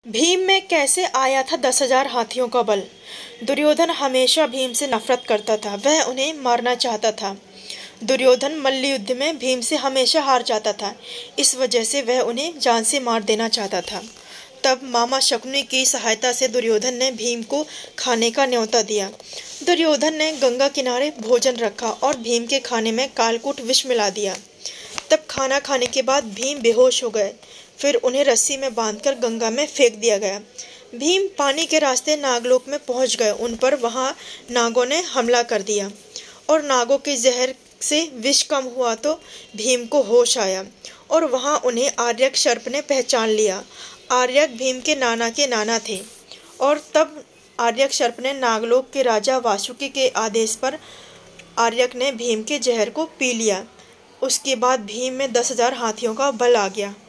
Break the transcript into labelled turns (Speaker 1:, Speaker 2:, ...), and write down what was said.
Speaker 1: भीम में कैसे आया था 10,000 हाथियों का बल। दुर्योधन हमेशा भीम से नफरत करता था, वह उन्हें मारना चाहता था। दुर्योधन मल्ल युद्ध में भीम से हमेशा हार जाता था, इस वजह से वह उन्हें जान से मार देना चाहता था। तब मामा शकुनी की सहायता से दुर्योधन ने भीम को खाने का न्योता दिया। दुर्योधन ने गंगा किनारे भोजन रखा और भीम के खाने में कालकूट विष मिला दिया। तब खाना खाने के बाद भीम बेहोश हो गए। फिर उन्हें रस्सी में बांधकर गंगा में फेंक दिया गया। भीम पानी के रास्ते नागलोक में पहुंच गए। उन पर वहां नागों ने हमला कर दिया और नागों के जहर से विष कम हुआ तो भीम को होश आया और वहां उन्हें आर्यक सर्प ने पहचान लिया। आर्यक भीम के नाना थे और तब आर्यक सर्प ने नागलोक के राजा वासुकी के आदेश पर आर्यक ने भीम के जहर को पी लिया। उसके बाद भीम में 10,000 हाथियों का बल आ गया।